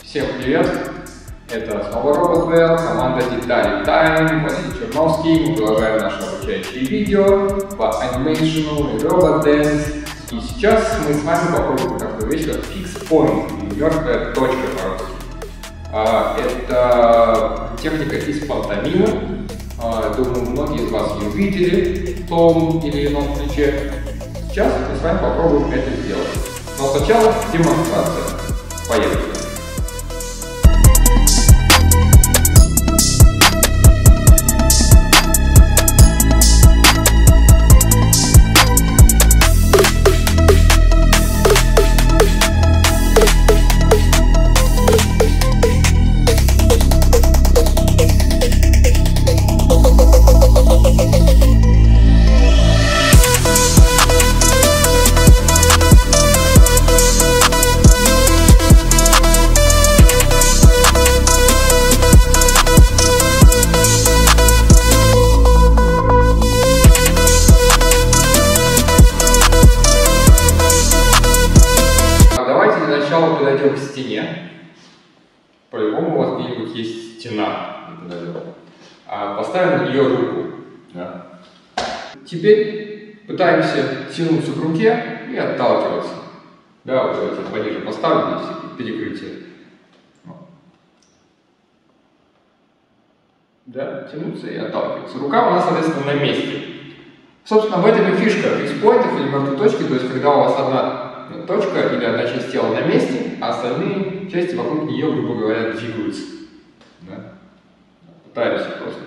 Всем привет! Это снова RobotWell, команда Детали Time, Василий Черновский. Мы продолжаем наши обучающие видео по анимейшену и Robot Dance. И сейчас мы с вами попробуем такую вещь, как Fix Point, или мертвая точка по-русски. Это техника из пантомимы. Думаю, многие из вас ее видели в том или ином ключе. Сейчас мы с вами попробуем это сделать. Но сначала демонстрация. Поехали! Сначала подойдем к стене. По-любому у вас где-нибудь есть стена. Поставим на нее руку. Да. Теперь пытаемся тянуться к руке и отталкиваться. Да, вот давайте пониже поставлю здесь перекрытие. Да, тянуться и отталкиваться. Рука у нас, соответственно, на месте. Собственно, в этом и фишка фикспоинтов или мертвой точки, то есть когда у вас одна точка или одна часть тела на месте, а остальные части вокруг нее, грубо говоря, двигаются. Да? Пытаемся просто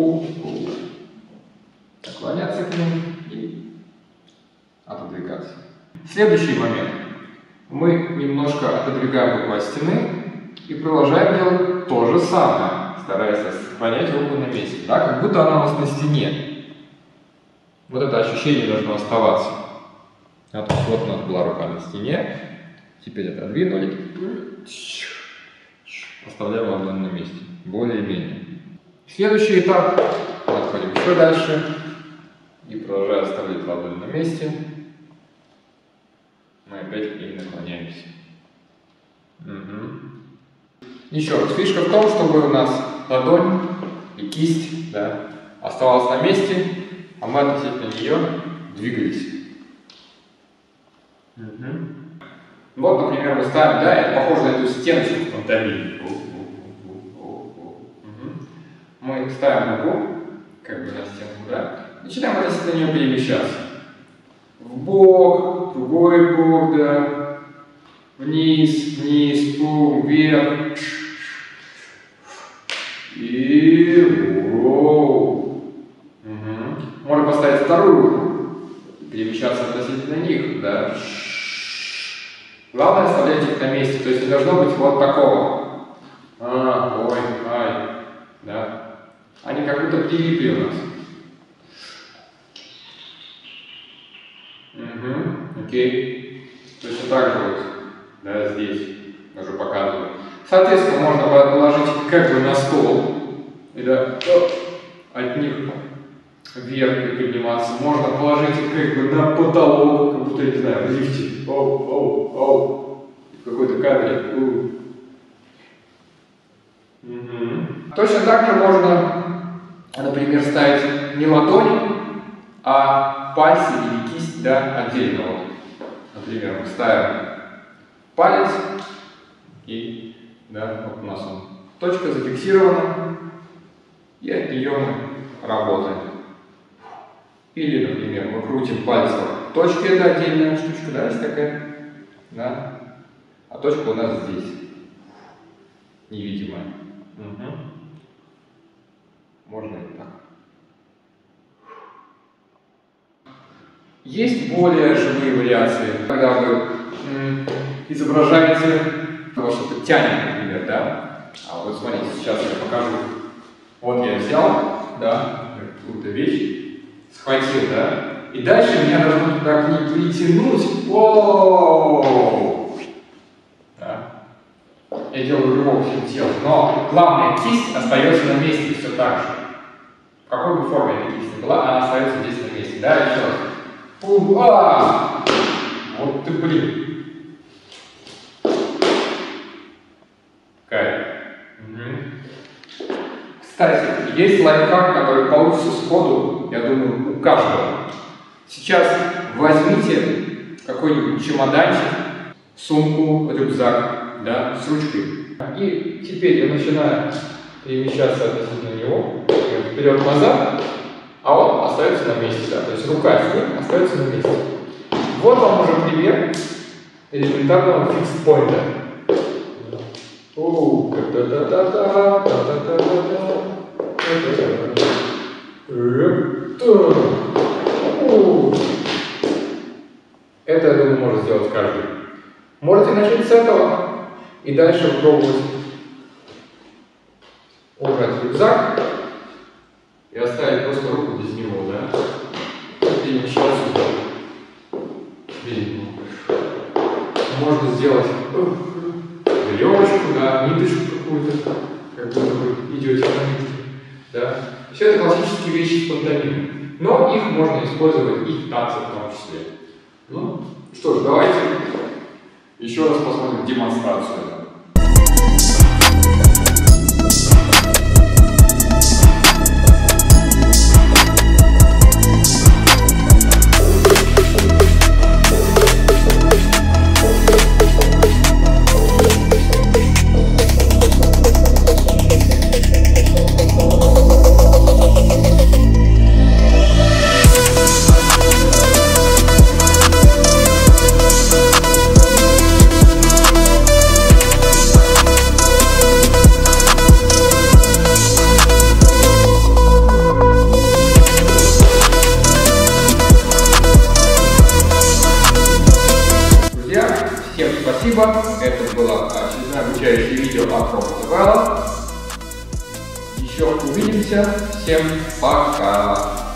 наклоняться к ним и отодвигаться. Следующий момент. Мы немножко отодвигаем руку от стены и продолжаем делать то же самое, стараясь сохранять руку на месте, да? Как будто она у нас на стене. Вот это ощущение должно оставаться. Вот у нас была рука на стене, теперь отодвинули, оставляем ладонь на месте, более-менее. Следующий этап, отходим еще дальше и продолжая оставлять ладонь на месте, мы опять к ней наклоняемся. Еще раз, фишка в том, чтобы у нас ладонь и кисть, да, оставалась на месте, а мы относительно нее двигались. Вот, например, мы ставим, да, это похоже на эту стеночку в пантомиме. Мы ставим руку, как бы на стенку, да, начинаем относительно нее перемещаться. В бок, в другой бок, да, вниз, вниз, вверх. И можно поставить вторую руку, перемещаться относительно них, да. Главное оставлять их на месте, то есть не должно быть вот такого. Ой, ай, да. Они как будто прилипли у нас. Окей. Точно так же вот, да, здесь уже показываю. Соответственно, можно положить как бы на стол, и да, от них вверх подниматься. Можно положить их как бы на потолок, как будто, я не знаю, в лифте. В какой-то камере. Точно так же можно, например, ставить не ладони, а пальцы или кисть, да, отдельно. Вот. Например, мы ставим палец, и да, вот у нас он, точка зафиксирована, и от нее мы работаем. Или, например, мы крутим пальцем. Точка — это отдельная штучка, да, есть такая, да, а точка у нас здесь, невидимая. Можно и так. Есть более живые вариации, когда вы изображаете что-то тянет, например, да. А вот смотрите, сейчас я покажу. Вот я взял, да, какую-то вещь, схватил, да. И дальше меня должно туда к ней притянуть. Да. Я делаю рывок всем телом, но главная кисть остается на месте все так же. В какой бы форме эта кисть ни была, она остается здесь на месте. Да, еще раз. Вот ты, блин. Кстати, есть лайфхак, который получится сходу, я думаю, у каждого. Сейчас возьмите какой-нибудь чемоданчик, сумку, рюкзак, да, с ручкой. И теперь я начинаю перемещаться относительно него, вперед-назад, а он остается на месте, да, то есть рука с ним остается на месте. Вот вам уже пример элементарного фикс-поинта. Это, я думаю, может сделать каждый. Можете начать с этого и дальше пробовать убрать рюкзак и оставить просто руку без него, да? Перемещаться сюда. Можно сделать веревочку, да, ниточку какую-то, как будто вы идете на месте, да. Все это классические вещи с пантомимой, но их можно использовать и в танцах в том числе. Ну, что ж, давайте еще раз посмотрим демонстрацию. Всем спасибо, это было очередное обучающее видео от робота Вэлла. Еще увидимся, всем пока!